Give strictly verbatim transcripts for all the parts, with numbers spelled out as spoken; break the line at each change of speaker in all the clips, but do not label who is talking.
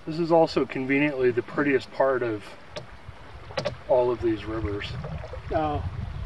This is also conveniently the prettiest part of all of these rivers.
Oh.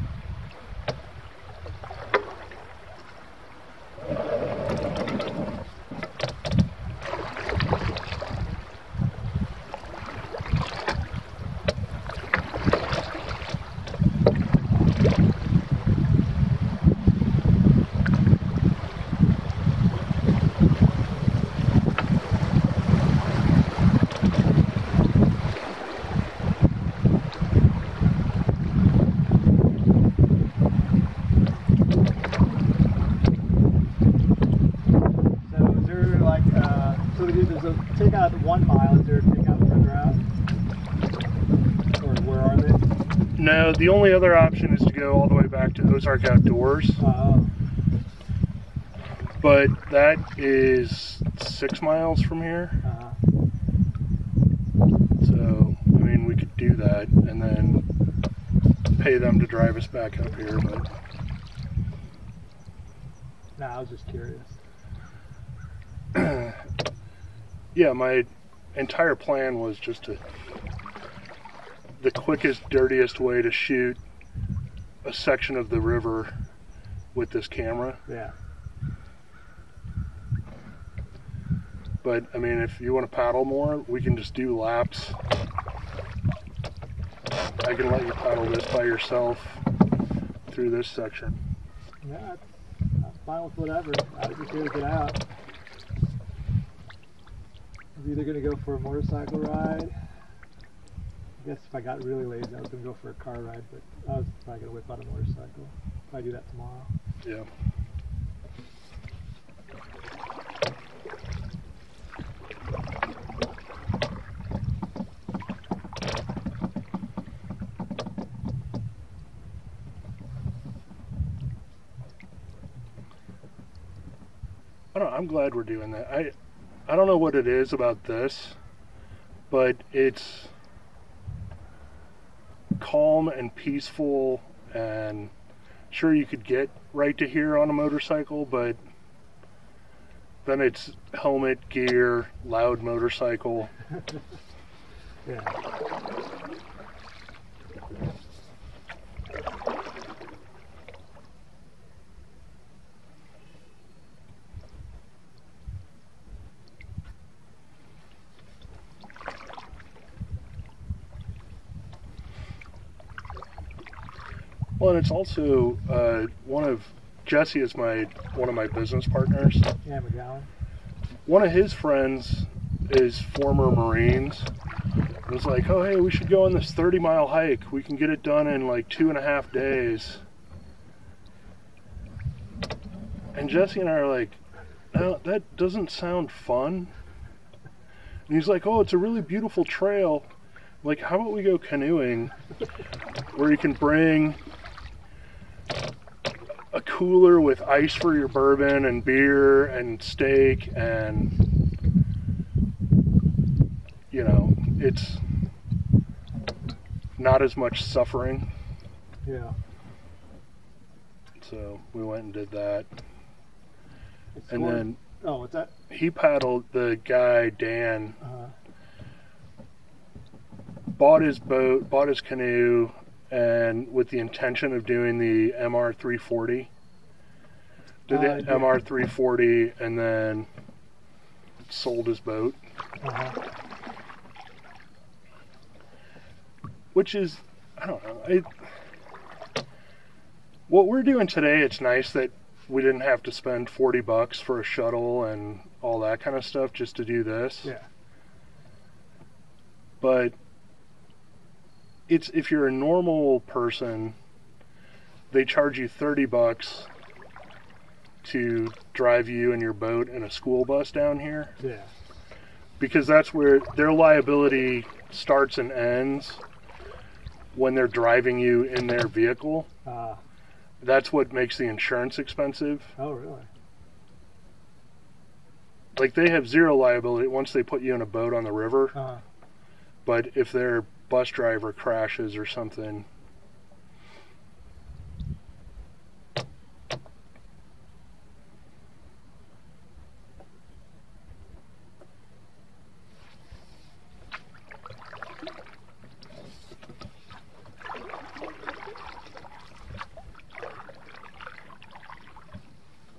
Take out one mile, is there a take out further out? Or where are they?
No, the only other option is to go all the way back to Ozark Outdoors.
Oh.
But that is six miles from here.
Uh-huh.
So, I mean, we could do that and then pay them to drive us back up here, but...
No, I was just curious.
Yeah, my entire plan was just to, the quickest, dirtiest way to shoot a section of the river with this camera.
Yeah.
But, I mean, if you want to paddle more, we can just do laps. I can let you paddle this by yourself through this section.
Yeah, I'm fine with whatever. I was just here to get out. I was either going to go for a motorcycle ride. I guess if I got really lazy, I was going to go for a car ride, but I was probably going to whip out a motorcycle. If I do that tomorrow.
Yeah. I don't know, I'm glad we're doing that. I I don't know what it is about this, but it's calm and peaceful, and sure you could get right to here on a motorcycle, but then it's helmet, gear, loud motorcycle.
Yeah.
Well, and it's also uh, one of Jesse is my one of my business partners.
Yeah, McGowan.
One of his friends is former Marines. It was like, oh hey, we should go on this thirty mile hike. We can get it done in like two and a half days. And Jesse and I are like, no, that doesn't sound fun. And he's like, oh, it's a really beautiful trail. Like, how about we go canoeing, where you can bring a cooler with ice for your bourbon and beer and steak, and you know, it's not as much suffering.
Yeah.
So we went and did that.
It's
And
going,
then
oh, what's that?
he paddled, the guy Dan
Uh-huh.
bought his boat, bought his canoe, and with the intention of doing the M R three forty. Did the
Uh, yeah.
M R three forty and then sold his boat.
Uh-huh.
Which is, I don't know, it, what we're doing today, it's nice that we didn't have to spend forty bucks for a shuttle and all that kind of stuff just to do this.
Yeah.
But it's, if you're a normal person, they charge you thirty bucks to drive you and your boat in a school bus down here.
Yeah.
Because that's where their liability starts and ends, when they're driving you in their vehicle.
Uh,
That's what makes the insurance expensive.
oh, really?
Like, they have zero liability once they put you in a boat on the river.
Uh-huh.
But if their bus driver crashes or something,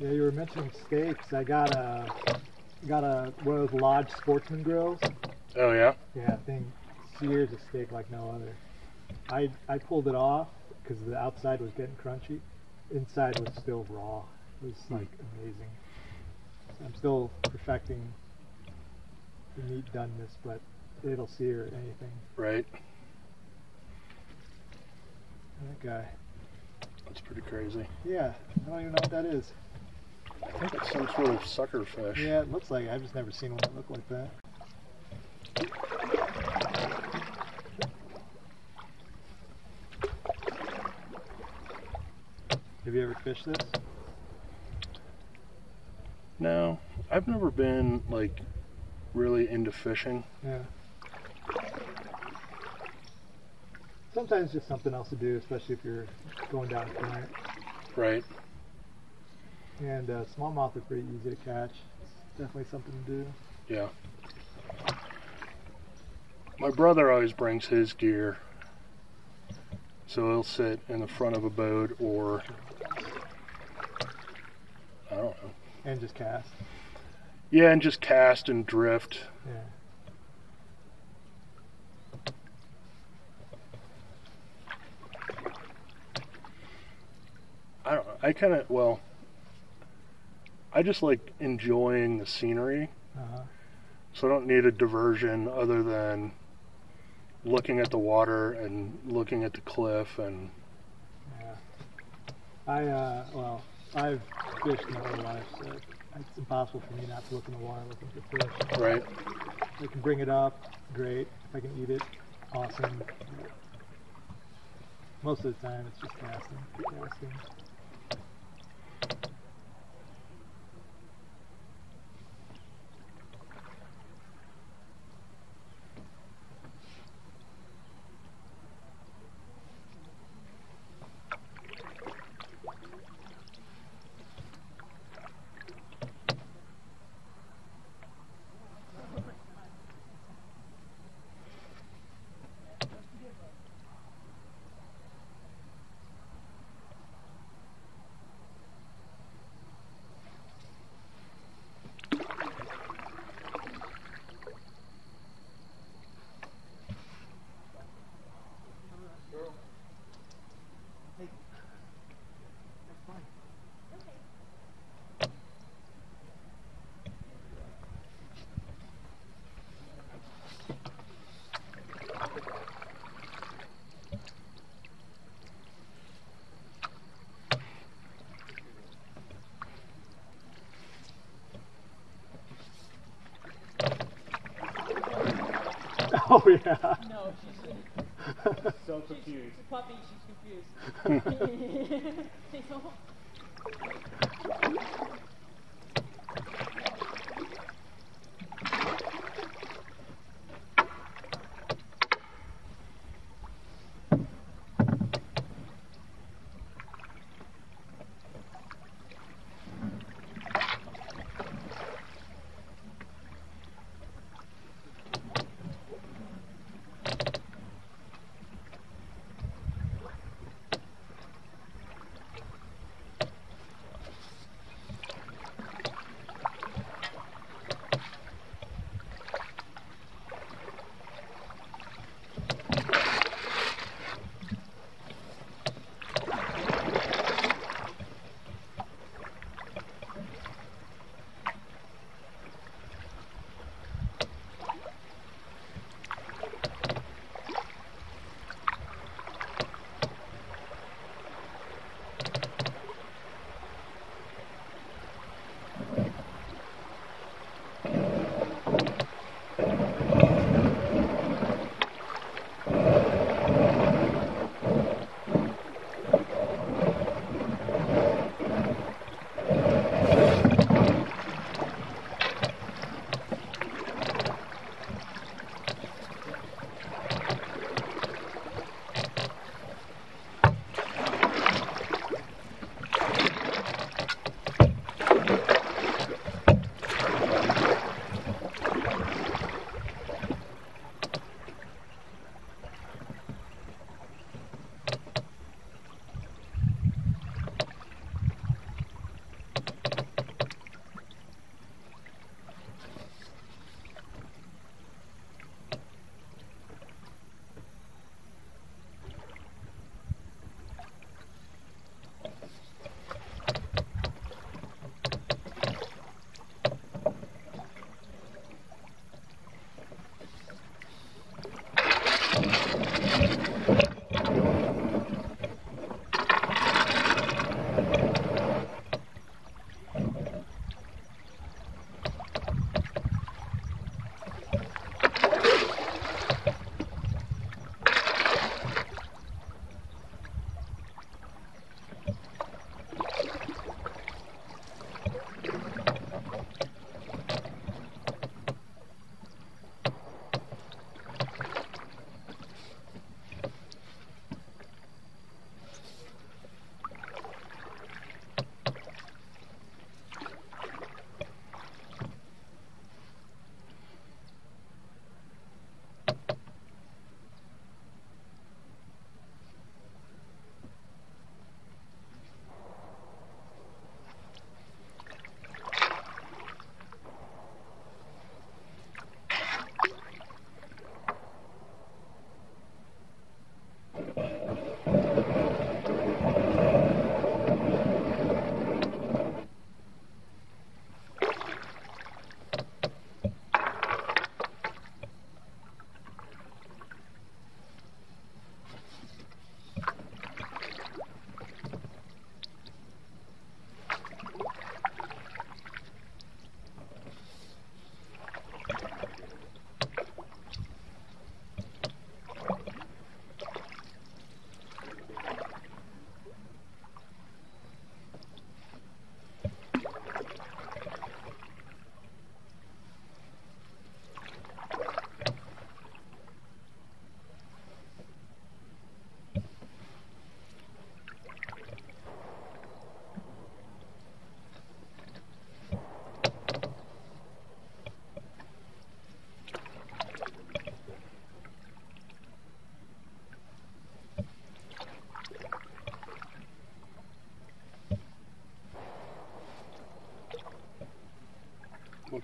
Yeah, you were mentioning steaks. I got a got a one of those Lodge Sportsman grills.
Oh yeah?
Yeah, thing sears a steak like no other. I I pulled it off because the outside was getting crunchy. Inside was still raw. It was like amazing. So I'm still perfecting the meat doneness, but it'll sear anything.
Right.
That guy.
That's pretty crazy.
Yeah, I don't even know what that is.
I think it's some sort of sucker fish.
Yeah, it looks like it. I've just never seen one that looked like that. Have you ever fished this?
No, I've never been like really into fishing.
Yeah. Sometimes just something else to do, especially if you're going down a current.
Right.
And uh, smallmouth are pretty easy to catch. It's definitely something to do.
Yeah. My brother always brings his gear, so he'll sit in the front of a boat, or I don't know.
And just cast.
Yeah, and just cast and drift.
Yeah.
I don't know. I kind of, well, I just like enjoying the scenery.
Uh-huh.
So I don't need a diversion other than looking at the water and looking at the cliff and...
Yeah. I, uh, well, I've fished my whole life, so it's impossible for me not to look in the water looking for fish.
Right.
If I can bring it up, great. If I can eat it, awesome. But most of the time, it's just casting, casting. Oh yeah.
No, she's
So
she's,
confused.
she's a puppy. She's confused.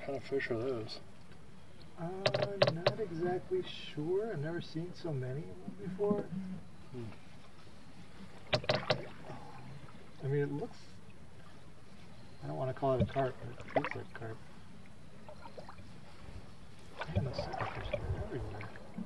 kind of fish are those?
I'm not exactly sure. I've never seen so many of them before.
Hmm.
I mean, it looks... I don't want to call it a carp, but it feels like carp. Man, those suckerfish are everywhere.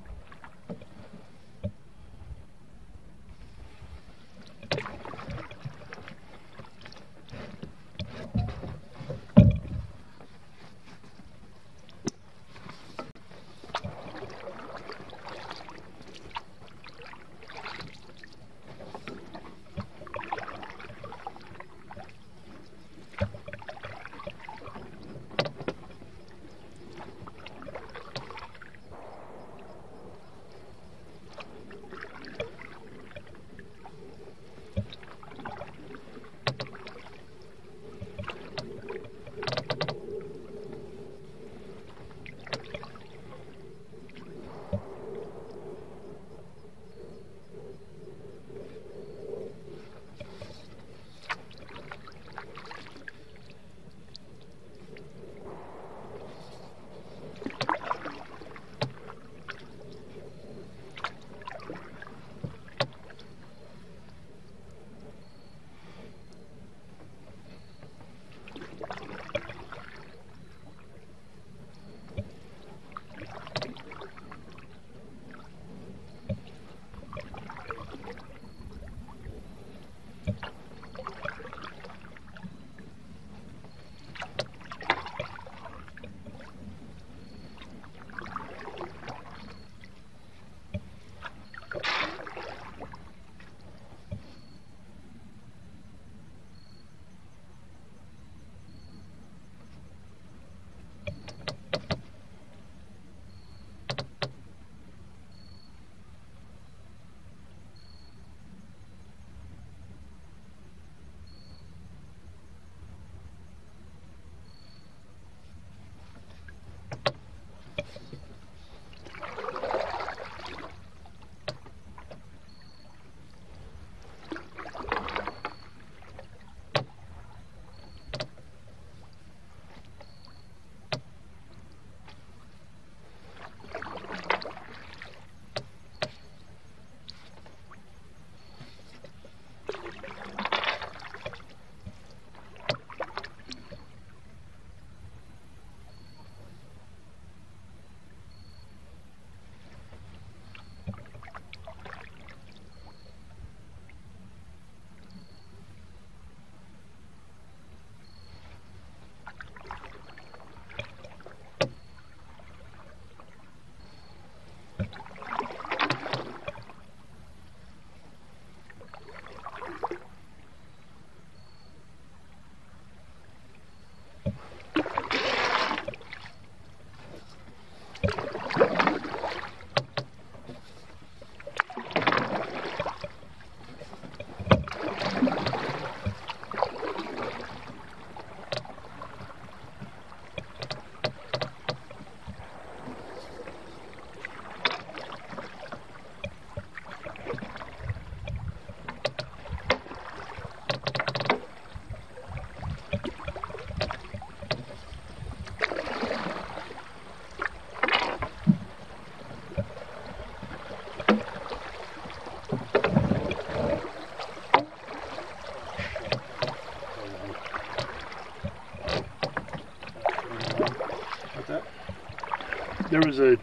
There was a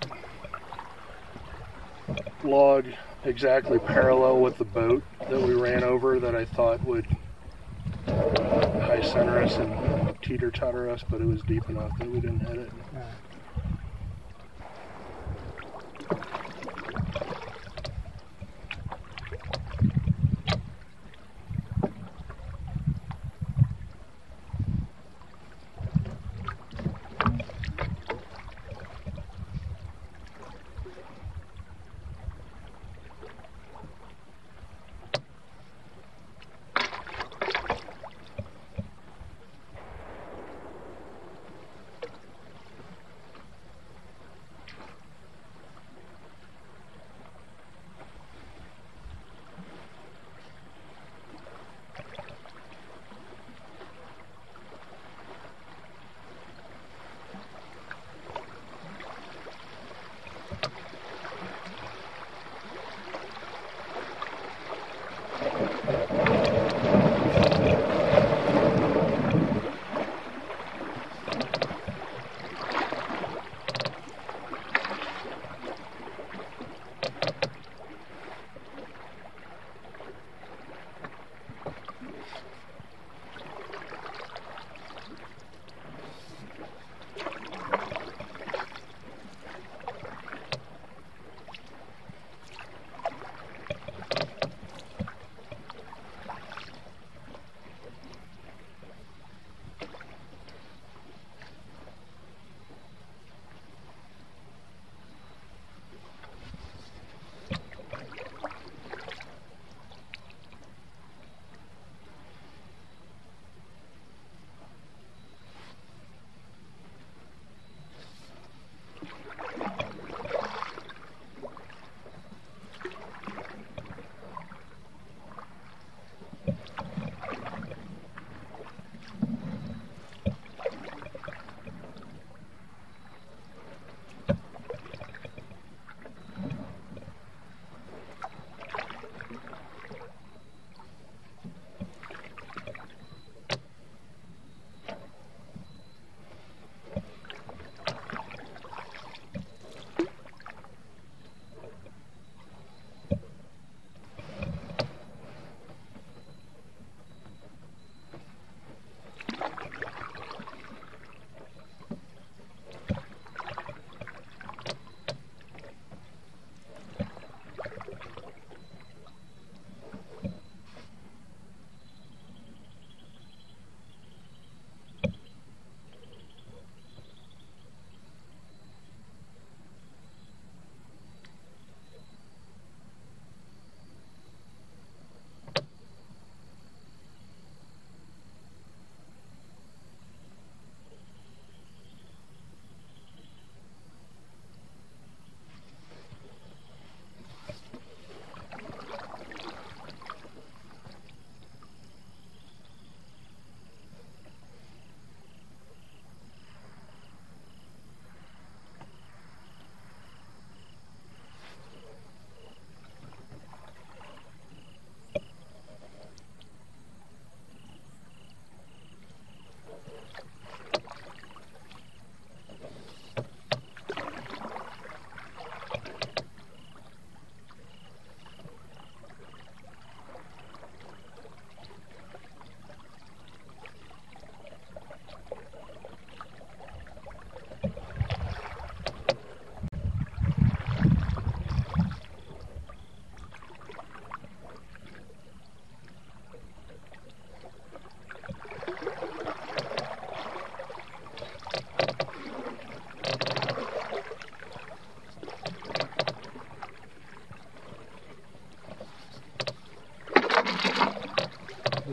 log exactly parallel with the boat that we ran over that I thought would high center us and teeter-totter us, but it was deep enough that we didn't hit it.
Yeah.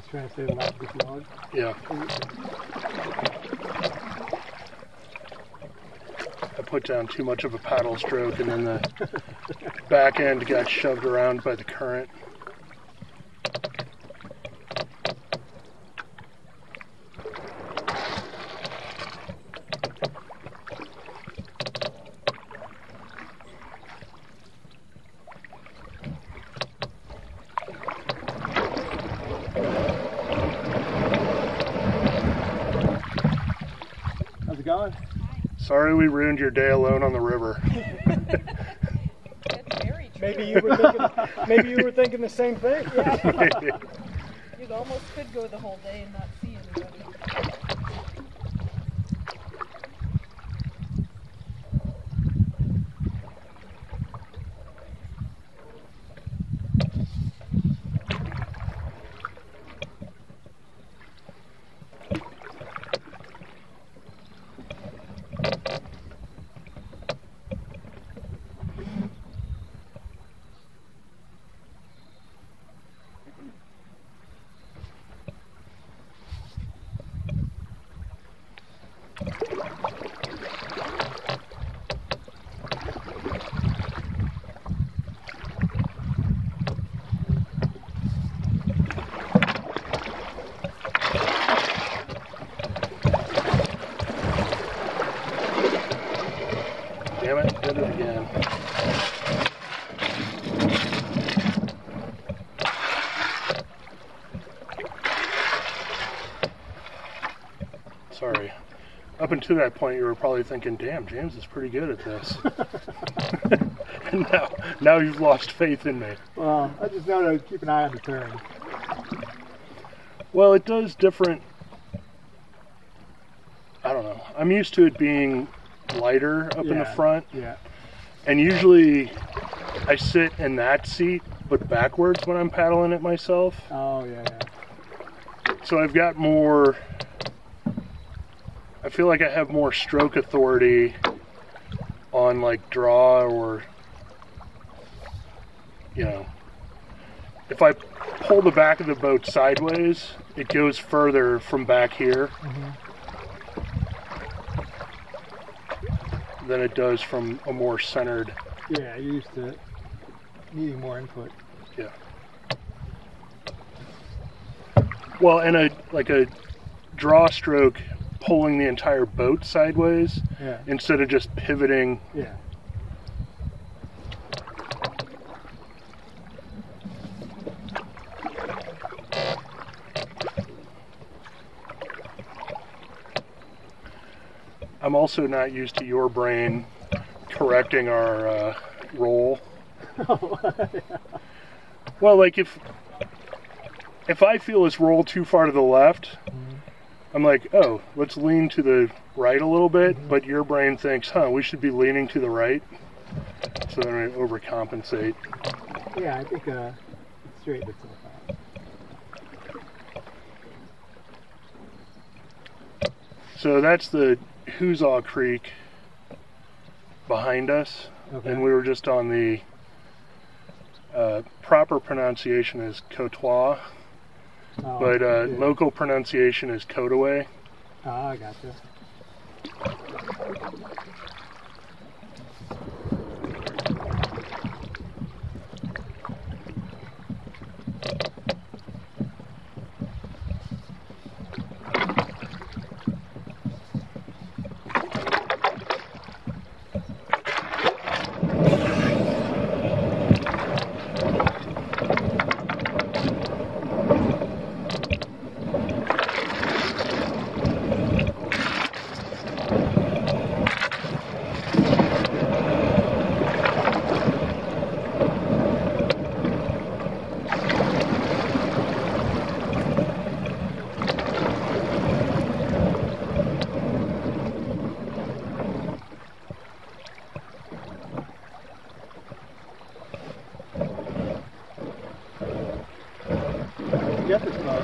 trying to save a lot of this log.
Yeah. I put down too much of a paddle stroke, and then the back end got shoved around by the current.
How's it going?
Sorry we ruined your day alone on the river.
That's very true.
Maybe you were thinking. Maybe you were thinking the same thing.
Yeah. You almost could go the whole day and not see anybody.
Damn it, did it again. Sorry. Up until that point, you were probably thinking, damn, James is pretty good at this. And now, now you've lost faith in me.
Well, I just know to keep an eye on the turn.
Well, it does different. I don't know. I'm used to it being lighter up in the
Yeah,
front.
Yeah.
And usually I sit in that seat, but backwards when I'm paddling it myself.
Oh, yeah, yeah.
So I've got more, I feel like I have more stroke authority on like draw, or, you know, if I pull the back of the boat sideways, it goes further from back here
Mm-hmm.
than it does from a more centered.
Yeah, you're used to needing more input.
Yeah. Well, and a like a draw stroke pulling the entire boat sideways
Yeah.
instead of just pivoting.
Yeah.
I'm also not used to your brain correcting our uh, roll. Well, like if if I feel this roll too far to the left,
Mm-hmm.
I'm like, oh, let's lean to the right a little bit,
Mm-hmm.
but your brain thinks, huh, we should be leaning to the right. So then I overcompensate.
Yeah, I think uh, it straightened itself out.
So that's the Courtois Creek behind us,
Okay.
and we were just on the uh, proper pronunciation is Courtois,
Oh,
but uh,
yeah.
local pronunciation is Courtois.
Ah, I gotcha. Get this boat.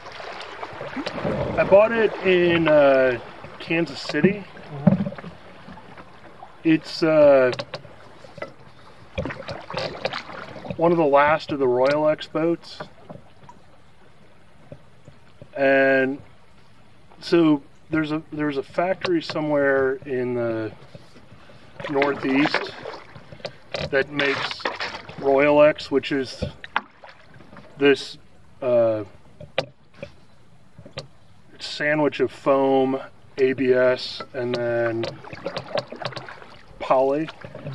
I bought it in uh, Kansas City.
Uh-huh.
It's uh, one of the last of the Royal X boats. And so there's a there's a factory somewhere in the Northeast that makes Royalex, which is this uh, sandwich of foam, A B S, and then poly.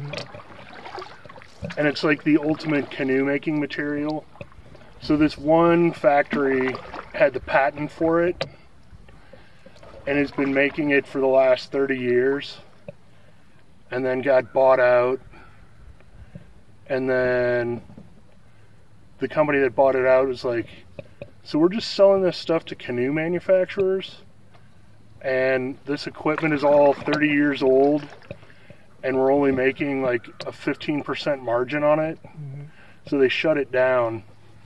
And it's like the ultimate canoe making material. So this one factory had the patent for it and has been making it for the last thirty years, and then got bought out, and then the company that bought it out was like, so we're just selling this stuff to canoe manufacturers, and this equipment is all thirty years old, and we're only making like a fifteen percent margin on it. Mm-hmm. So they shut it down.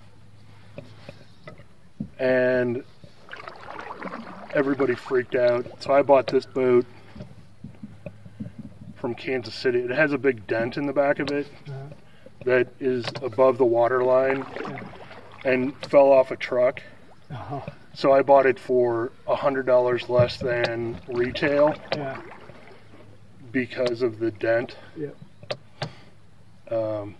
And everybody freaked out. So I bought this boat from Kansas City. It has a big dent in the back of it uh-huh. that is above the water line and fell off a truck. Uh-huh. So I bought it for one hundred dollars less than retail yeah. because of the dent.
Yep.
Um,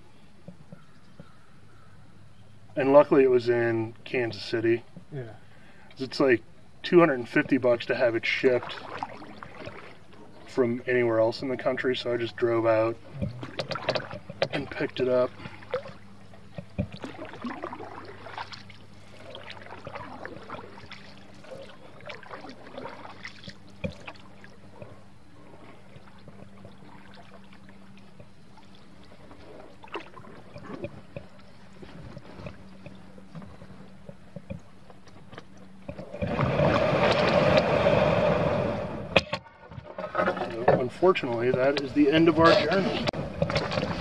and luckily it was in Kansas City.
Yeah.
It's like two hundred fifty bucks to have it shipped from anywhere else in the country, so I just drove out and picked it up. Unfortunately, that is the end of our journey.